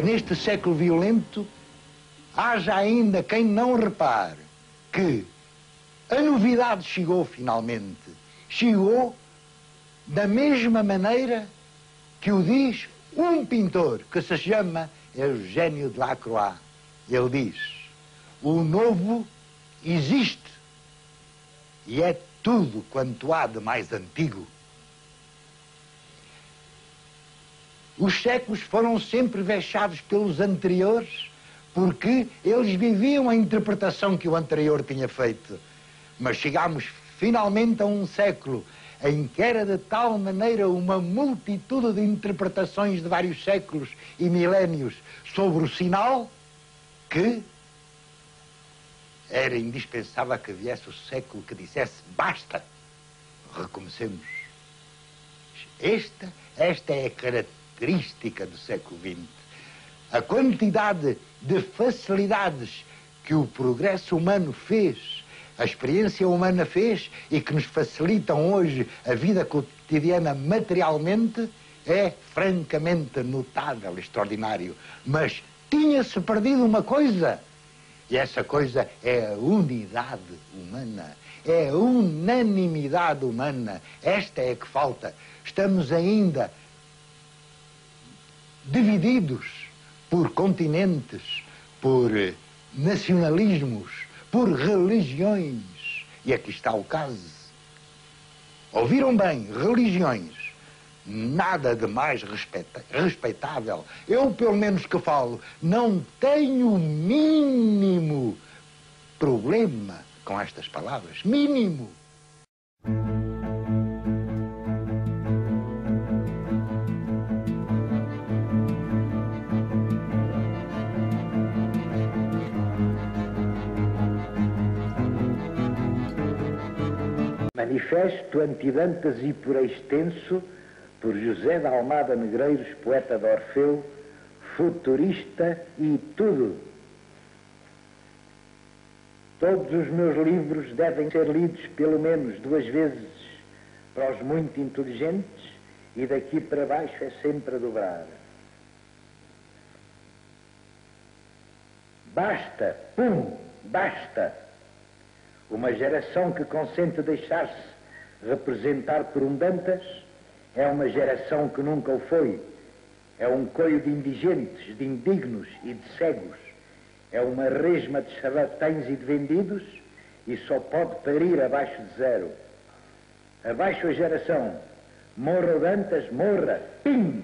neste século violento, haja ainda quem não repare que a novidade chegou finalmente. Chegou da mesma maneira que o diz um pintor que se chama Eugênio Delacroix. Ele diz: o novo existe e é tudo quanto há de mais antigo. Os séculos foram sempre vexados pelos anteriores porque eles viviam a interpretação que o anterior tinha feito. Mas chegámos finalmente a um século em que era de tal maneira uma multitude de interpretações de vários séculos e milénios sobre o sinal que era indispensável que viesse o século que dissesse basta, recomecemos. Esta é a característica do século XX. A quantidade de facilidades que o progresso humano fez, a experiência humana fez e que nos facilitam hoje a vida cotidiana materialmente é francamente notável, extraordinário. Mas tinha-se perdido uma coisa, e essa coisa é a unidade humana, é a unanimidade humana. Esta é que falta. Estamos ainda divididos por continentes, por nacionalismos, por religiões. E aqui está o caso. Ouviram bem, religiões. Nada de mais respeitável. Eu, pelo menos que falo, não tenho o mínimo problema com estas palavras. Mínimo. Manifesto antidantas e por extenso, por José de Almada Negreiros, poeta de Orfeu, futurista e tudo. Todos os meus livros devem ser lidos pelo menos 2 vezes para os muito inteligentes e daqui para baixo é sempre a dobrar. Basta, pum, basta. Uma geração que consente deixar-se representar por um Dantas é uma geração que nunca o foi. É um coio de indigentes, de indignos e de cegos. É uma resma de charlatães e de vendidos e só pode parir abaixo de 0. Abaixo a geração. Morra o Dantas, morra. Pim!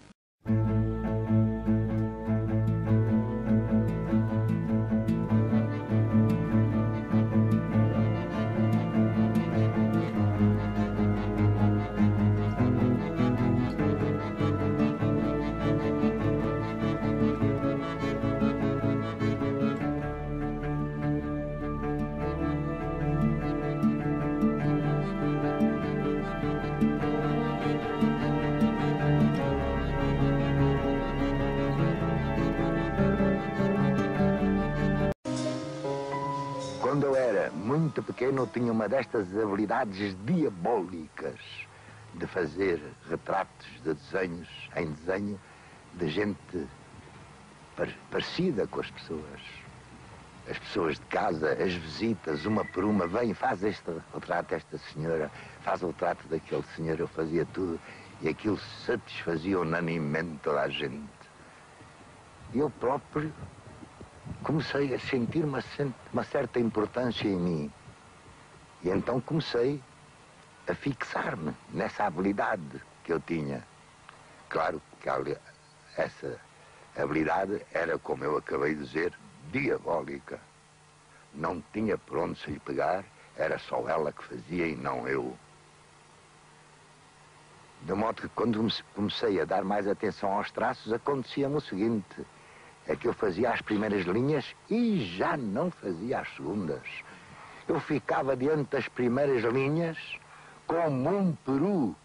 Quando eu era muito pequeno, eu tinha uma destas habilidades diabólicas de fazer retratos de desenhos, em desenho, de gente parecida com as pessoas. As pessoas de casa, as visitas, uma por uma, vem, faz este retrato, esta senhora, faz o retrato daquele senhor, eu fazia tudo, e aquilo satisfazia unanimemente toda a gente. Eu próprio comecei a sentir uma certa importância em mim. E então comecei a fixar-me nessa habilidade que eu tinha. Claro que essa habilidade era, como eu acabei de dizer, diabólica. Não tinha por onde se lhe pegar, era só ela que fazia e não eu. De modo que quando comecei a dar mais atenção aos traços, acontecia-me o seguinte: é que eu fazia as primeiras linhas e já não fazia as segundas. Eu ficava diante das primeiras linhas como um peru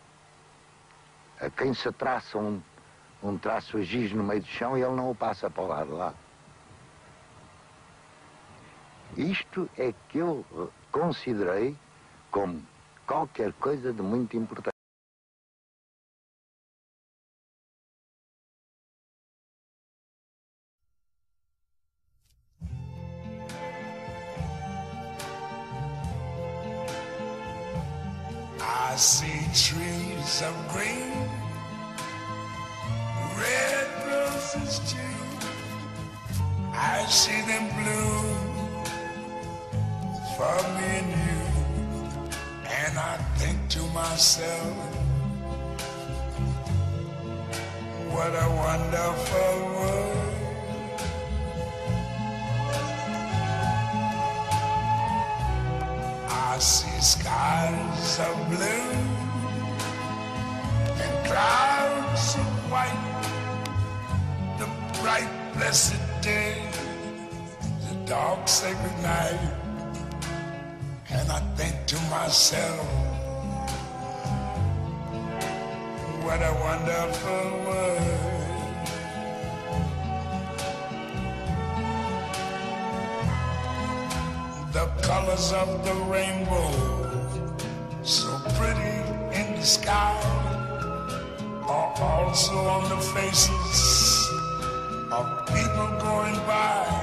a quem se traça um traço giz no meio do chão e ele não o passa para o lado lá. Isto é que eu considerei como qualquer coisa de muito importante. I see trees of green, red roses too. I see them bloom for me and you. And I think to myself, what a wonderful world. I see skies of blue and clouds of white, the bright blessed day, the dark sacred night. And I think to myself, what a wonderful world. The colors of the rainbow, so pretty in the sky, are also on the faces of people going by.